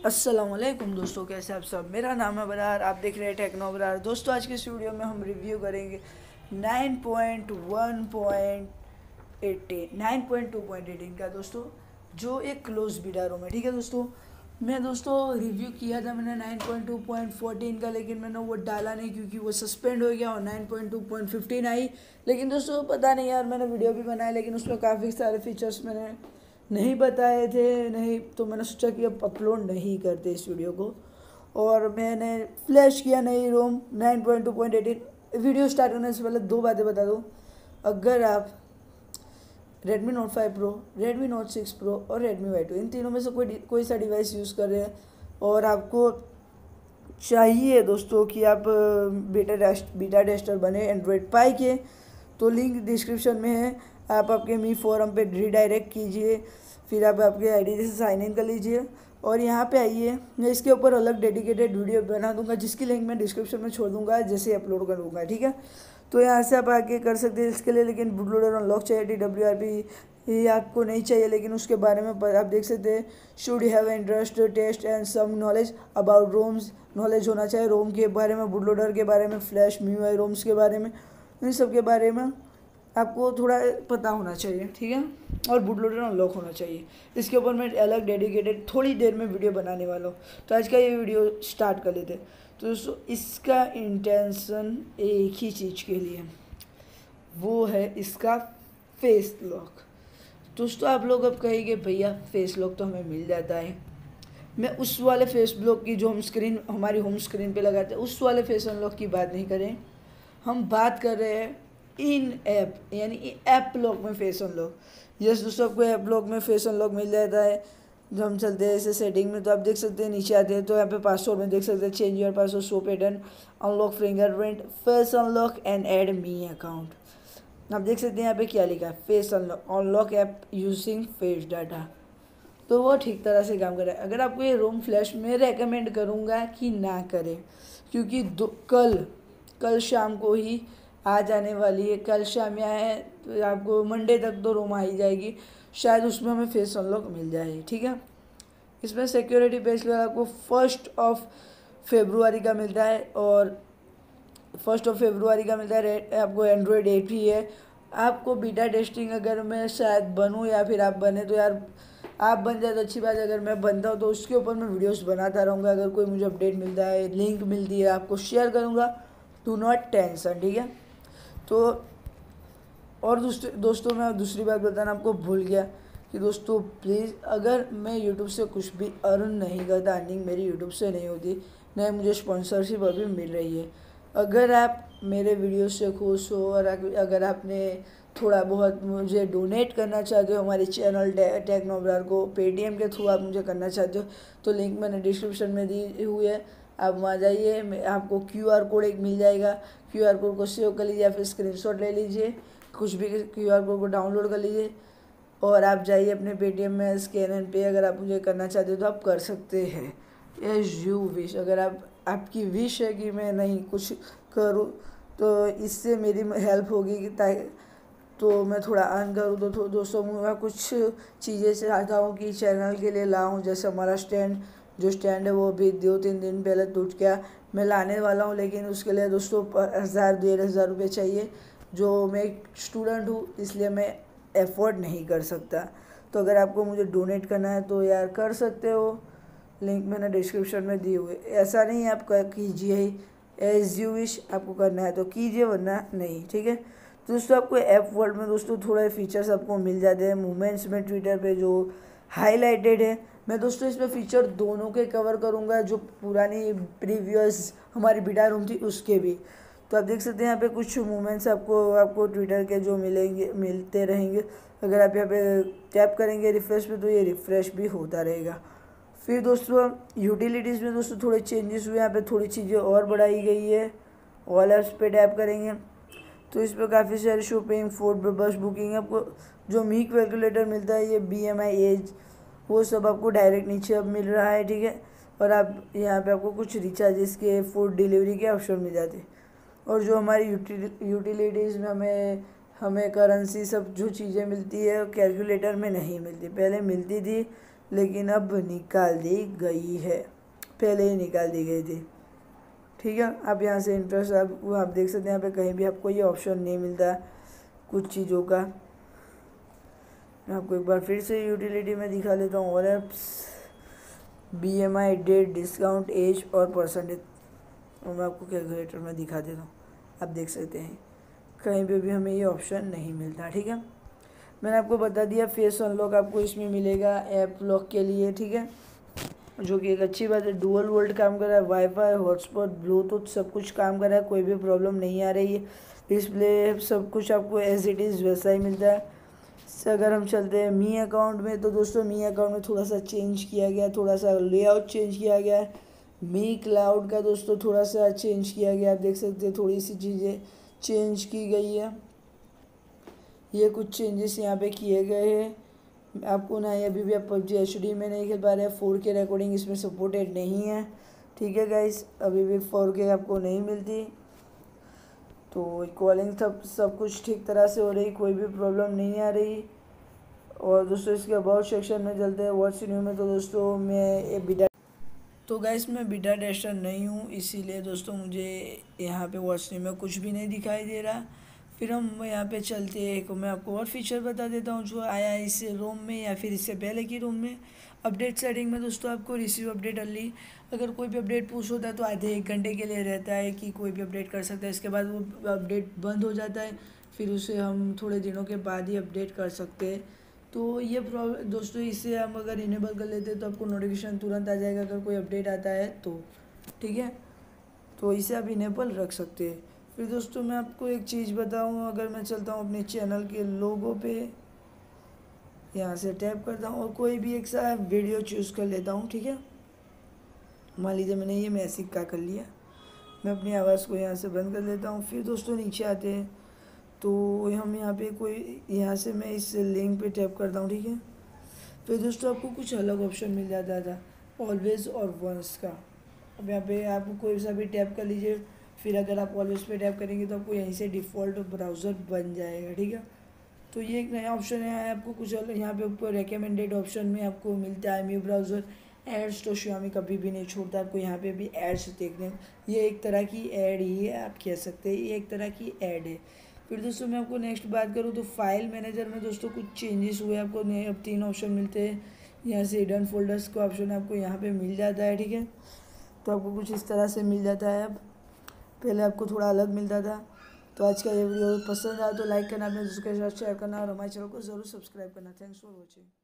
अस्सलामुअलैकुम दोस्तों, कैसे आप सब। मेरा नाम है बरार, आप देख रहे हैं टेक्नो बरार। दोस्तों आज के इस वीडियो में हम रिव्यू करेंगे 9.2.18 का दोस्तों, जो एक क्लोज बीटा रोम है। ठीक है दोस्तों, मैं दोस्तों रिव्यू किया था मैंने 9.2.14 का, लेकिन मैंने वो डाला नहीं क्योंकि वो सस्पेंड हो गया और 9.2.15 आई। लेकिन दोस्तों पता नहीं यार, मैंने वीडियो भी बनाया लेकिन उसमें काफ़ी सारे फीचर्स मैंने नहीं बताए थे, नहीं तो मैंने सोचा कि अब अपलोड नहीं करते इस वीडियो को। और मैंने फ्लैश किया नई रोम 9.2.18। वीडियो स्टार्ट करने से पहले दो बातें बता दूँ। अगर आप Redmi Note 5 Pro, Redmi Note 6 Pro और Redmi Y2 इन तीनों में से कोई सा डिवाइस यूज़ कर रहे हैं और आपको चाहिए दोस्तों कि आप बीटा टेस्टर बने एंड्रॉयड पाई के, तो लिंक डिस्क्रिप्शन में है। आप आपके मी फोरम पे रीडायरेक्ट कीजिए, फिर आप आपके आईडी से साइन इन कर लीजिए और यहाँ पे आइए। मैं इसके ऊपर अलग डेडिकेटेड वीडियो बना दूंगा जिसकी लिंक मैं डिस्क्रिप्शन में छोड़ दूंगा जैसे ही अपलोड कर दूंगा। ठीक है, तो यहाँ से आप आके कर सकते हैं इसके लिए, लेकिन बूट लोडर अनलॉक चाहिए। TWRP ये आपको नहीं चाहिए, लेकिन उसके बारे में आप देख सकते हैं। Should have interest test and some knowledge about ROMs, knowledge होना चाहिए रोम के बारे में, बूट लोडर के बारे में, फ्लैश MIUI रोम्स के बारे में, इन सब के बारे में आपको थोड़ा पता होना चाहिए। ठीक है, और बूट लोडर अनलॉक होना चाहिए। इसके ऊपर मैं अलग डेडिकेटेड थोड़ी देर में वीडियो बनाने वाला हूँ, तो आज का ये वीडियो स्टार्ट कर लेते। तो दोस्तों इसका इंटेंशन एक ही चीज़ के लिए, वो है इसका फेस लॉक। दोस्तों आप लोग अब कहेंगे भैया फेस लॉक तो हमें मिल जाता है। मैं उस वाले फेस लॉक की जो हमारी होम स्क्रीन पे लगाते हैं उस वाले फेस अनलॉक की बात नहीं करें, हम बात कर रहे हैं इन ऐप यानी ऐप लॉक में फेस अनलॉक। यस दोस्तों, आपको ऐप लॉक में फेस अनलॉक मिल जाता है। जब हम चलते हैं ऐसे सेटिंग में तो आप देख सकते हैं, नीचे आते हैं तो यहाँ पे पासवर्ड में देख सकते हैं change your password, show pattern, unlock fingerprint, face unlock and add me account. आप देख सकते हैं यहाँ पे क्या लिखा है, face unlock app using face data. तो वो ठीक तरह से काम कर रहा है। अगर आपको ये रोम फ्लैश मैं रेकमेंड करूँगा कि ना करें, क्योंकि कल शाम को ही आ जाने वाली है। कल शाम या है तो आपको मंडे तक तो रोम आ ही जाएगी, शायद उसमें हमें फेस अनलॉक मिल जाए। ठीक है, इसमें सिक्योरिटी पैच आपको 1 फरवरी का मिलता है और 1 फरवरी का मिलता है। आपको एंड्रॉयड 8 ही है। आपको बीटा टेस्टिंग अगर मैं शायद बनूँ या फिर आप बने तो यार आप बन जाए तो अच्छी बात है। अगर मैं बनता हूँ तो उसके ऊपर मैं वीडियोस बनाता रहूँगा। अगर कोई मुझे अपडेट मिलता है, लिंक मिलती है, आपको शेयर करूँगा, डू नॉट टेंशन। ठीक है, तो और दोस्तों मैं दूसरी बात बताना आपको भूल गया कि दोस्तों प्लीज़, अगर मैं यूट्यूब से कुछ भी अर्न नहीं करता, अर्निंग मेरी यूट्यूब से नहीं होती, न मुझे स्पॉन्सरशिप अभी मिल रही है। अगर आप मेरे वीडियो से खुश हो और अगर आपने थोड़ा बहुत मुझे डोनेट करना चाहते हो हमारे चैनल टेक्नो बरार को, पेटीएम के थ्रू आप मुझे करना चाहते हो तो लिंक मैंने डिस्क्रिप्शन में दी हुई है। आप वहाँ जाइए, आपको QR कोड एक मिल जाएगा। QR कोड को सेव कर लीजिए या फिर स्क्रीनशॉट ले लीजिए, कुछ भी QR कोड को डाउनलोड कर लीजिए और आप जाइए अपने पेटीएम में स्कैन एंड पे। अगर आप मुझे करना चाहते हो तो आप कर सकते हैं, एज यू विश। अगर आपकी विश है कि मैं नहीं कुछ करूँ तो इससे मेरी हेल्प होगी कि तो मैं थोड़ा अर्न करूँ। तो दोस्तों मैं कुछ चीज़ें चाहता हूँ कि चैनल के लिए लाऊं, जैसे हमारा जो स्टैंड है वो भी 2-3 दिन पहले टूट गया। मैं लाने वाला हूँ, लेकिन उसके लिए दोस्तों 1,000-1,500 रुपये चाहिए। जो मैं एक स्टूडेंट हूँ इसलिए मैं एफोर्ड नहीं कर सकता। तो अगर आपको मुझे डोनेट करना है तो यार कर सकते हो, लिंक मैंने डिस्क्रिप्शन में दी हुई। ऐसा नहीं है आप कीजिए ही, एज यू विश, आपको करना है तो कीजिए वरना नहीं। ठीक है, तो दोस्तों आपको ऐप वर्ल्ड में दोस्तों थोड़े फीचर्स आपको मिल जाते हैं। मूवमेंट्स में ट्विटर पे जो हाईलाइटेड है, मैं दोस्तों इसमें फ़ीचर दोनों के कवर करूँगा, जो पुरानी प्रीवियस हमारी बीटा रूम थी उसके भी। तो आप देख सकते हैं यहाँ पे कुछ मूवमेंट्स आपको ट्विटर के जो मिलते रहेंगे। अगर आप यहाँ पे टैप करेंगे रिफ्रेश पे तो ये रिफ़्रेश भी होता रहेगा। फिर दोस्तों यूटिलिटीज़ में दोस्तों थोड़े चेंजेस हुए, यहाँ पे थोड़ी चीज़ें और बढ़ाई गई है। ऑल ऐप्स पे टैप करेंगे तो इस पर काफ़ी सारे शॉपिंग, फूड, बस बुकिंग, आपको जो मी कैलकुलेटर मिलता है, ये BMI एज, वो सब आपको डायरेक्ट नीचे अब मिल रहा है। ठीक है, और आप यहाँ पे आपको कुछ रिचार्जेस के, फूड डिलीवरी के ऑप्शन मिल जाते हैं। और जो हमारी यूटिलिटीज़ में हमें करेंसी सब जो चीज़ें मिलती है कैलकुलेटर में नहीं मिलती, पहले मिलती थी लेकिन अब निकाल दी गई है, पहले ही निकाल दी गई थी। ठीक है, आप यहाँ से इंटरेस्ट आप देख सकते हैं, यहाँ पे कहीं भी आपको ये ऑप्शन नहीं मिलता कुछ चीज़ों का। मैं आपको एक बार फिर से यूटिलिटी में दिखा लेता हूँ। और apps, BMI, date, discount, age और परसेंटेज, और मैं आपको कैलकुलेटर में दिखा देता हूँ। आप देख सकते हैं कहीं पे भी हमें ये ऑप्शन नहीं मिलता। ठीक है, मैंने आपको बता दिया फेस अनलॉक आपको इसमें मिलेगा ऐप लॉक के लिए। ठीक है, जो कि एक अच्छी बात है। डुअल वोल्ट काम कर रहा है, वाईफाई, हॉटस्पॉट, ब्लूटूथ सब कुछ काम कर रहा है, कोई भी प्रॉब्लम नहीं आ रही है। डिस्प्ले सब कुछ आपको एज इट इज़ वैसा ही मिलता है। अगर हम चलते हैं मी अकाउंट में, तो दोस्तों मी अकाउंट में थोड़ा सा चेंज किया गया, थोड़ा सा लेआउट चेंज किया गया है। मी क्लाउड का दोस्तों थोड़ा सा चेंज किया गया, आप देख सकते हैं थोड़ी सी चीज़ें चेंज की गई है। ये कुछ चेंजेस यहाँ पे किए गए हैं। आपको ना अभी भी आप PUBG HD में नहीं खेल पा रहे हैं, 4K रिकॉर्डिंग इसमें सपोर्टेड नहीं है। ठीक है गाइस, अभी भी 4K आपको नहीं मिलती। तो कॉलिंग सब कुछ ठीक तरह से हो रही, कोई भी प्रॉब्लम नहीं आ रही। और दोस्तों इसके अबाउट सेक्शन में चलते हैं, व्हाट्स न्यू में। तो दोस्तों मैं बीटा टेस्टर नहीं हूँ, इसीलिए दोस्तों मुझे यहाँ पे व्हाट्स न्यू में कुछ भी नहीं दिखाई दे रहा। फिर हम यहाँ पे चलते हैं, मैं आपको और फीचर बता देता हूँ जो आया है इस रोम में या फिर इससे पहले की रोम में। अपडेट सेटिंग में दोस्तों आपको रिसीव अपडेट अर्ली, अगर कोई भी अपडेट पुश होता है तो आधे 1 घंटे के लिए रहता है कि कोई भी अपडेट कर सकता है। इसके बाद वो अपडेट बंद हो जाता है, फिर उसे हम थोड़े दिनों के बाद ही अपडेट कर सकते हैं। तो ये प्रॉब्लम दोस्तों, इसे हम अगर इनेबल कर लेते हैं तो आपको नोटिफिकेशन तुरंत आ जाएगा अगर कोई अपडेट आता है तो। ठीक है, तो इसे आप इनेबल रख सकते हैं। फिर दोस्तों मैं आपको एक चीज़ बताऊँ, अगर मैं चलता हूँ अपने चैनल के लोगो पे, यहाँ से टैप करता हूँ और कोई भी एक सा वीडियो चूज़ कर लेता हूँ। ठीक है, मान लीजिए मैंने ये मैसिक का कर लिया, मैं अपनी आवाज़ को यहाँ से बंद कर लेता हूँ। फिर दोस्तों नीचे आते हैं तो हम यहाँ पे यहाँ से मैं इस लिंक पे टैप करता हूँ। ठीक है, फिर दोस्तों आपको कुछ अलग ऑप्शन मिल जाता था, ऑलवेज़ और वंस का। अब यहाँ पे आप कोई सा भी टैप कर लीजिए, फिर अगर आप ऑलवेज पे टैप करेंगे तो आपको यहीं से डिफ़ॉल्ट ब्राउज़र बन जाएगा। ठीक है, तो ये एक नया ऑप्शन है। आपको कुछ अलग यहाँ पे ऊपर रिकमेंडेड ऑप्शन में आपको मिलता है म्यू ब्राउज़र एड्स, तो Xiaomi कभी भी नहीं छोड़ता आपको यहाँ पे भी एड्स देखने। ये एक तरह की ऐड ही है, आप कह सकते हैं ये एक तरह की ऐड है। फिर दोस्तों मैं आपको नेक्स्ट बात करूँ तो फाइल मैनेजर में दोस्तों कुछ चेंजेस हुए, आपको नए अब 3 ऑप्शन मिलते हैं। यहाँ से हिडन फोल्डर्स का ऑप्शन आपको यहाँ पे मिल जाता है। ठीक है, तो आपको कुछ इस तरह से मिल जाता है, अब पहले आपको थोड़ा अलग मिलता था। तो आज का ये वीडियो पसंद आया तो लाइक करना, अपने दोस्तों के साथ शेयर करना और हमारे चैनल को ज़रूर सब्सक्राइब करना। Thanks for watching.